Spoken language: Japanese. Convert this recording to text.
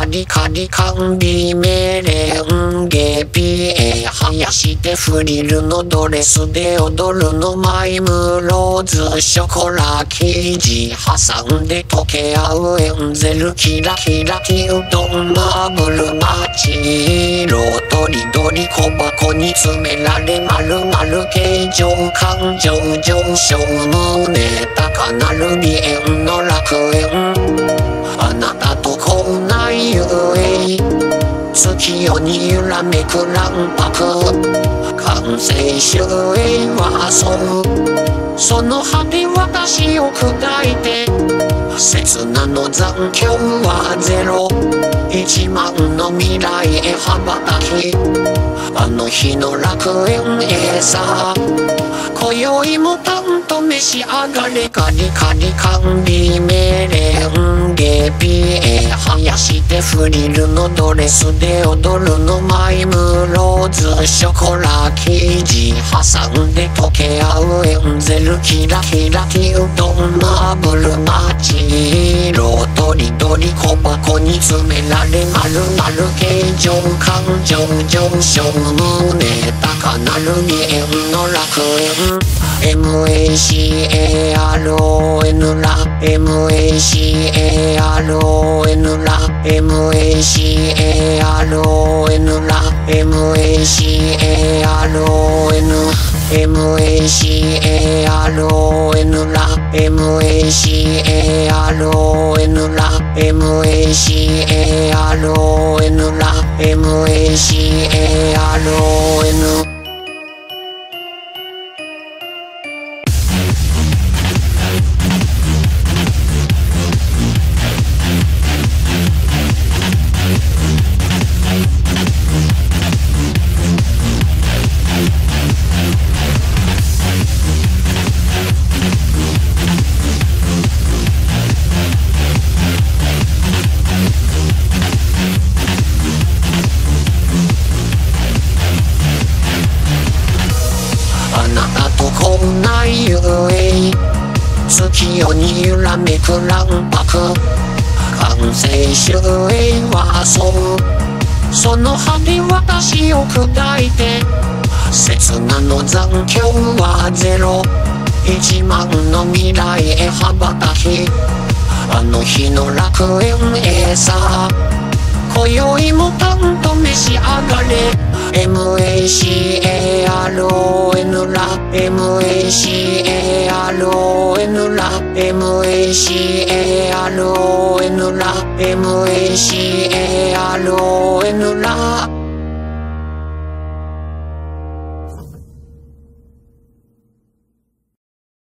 リカリ管理命令ゲピエ生やしてフリルのドレスで踊るのマイムローズショコラ生地挟んで溶け合うエンゼルキラキラキうどんマーブルマチ色とりどり小箱に詰められ丸々形状感情上昇胸高鳴る鼻炎の楽園あなたとこないゆえ月夜に揺らめく卵白完成終焉はそうその葉で私を砕いて刹那の残響はゼロ1万の未来へ羽ばたきあの日の楽園へさ今宵もパンと召し上がれカリカリ管理命令ゲピエ生やしてフリルのドレスで踊るのマイムローズショコラ生地挟んで溶け合うエンゼルキラキラキうどんマーブルマチ色とりどり小箱に詰められ丸々形状感情上昇胸高鳴る鼻炎の楽園MACARON ら MACARON ら MACARON ら MACARON MACARON ら MACARON ら MACARON ら MACARONこないゆえ月夜に揺らめく卵白完成終焉はそうその葉で私を砕いて刹那の残響はゼロ1万の未来へ羽ばたきあの日の楽園へさ今宵もパンと召し上がれMACARON ら MACARON ら MACARON ら MACARON ら